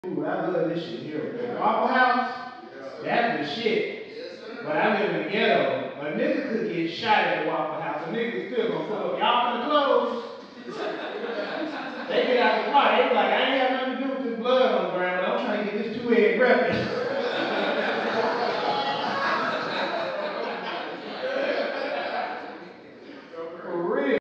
Ooh, I love this shit here. The Waffle House, that's the shit. But I live in the ghetto. A nigga could get shot at the Waffle House. A nigga still gonna pull up. Y'all finna close. They get out the car. They be like, I ain't have nothing to do with this blood on the ground, but I'm trying to get this two-headed breakfast.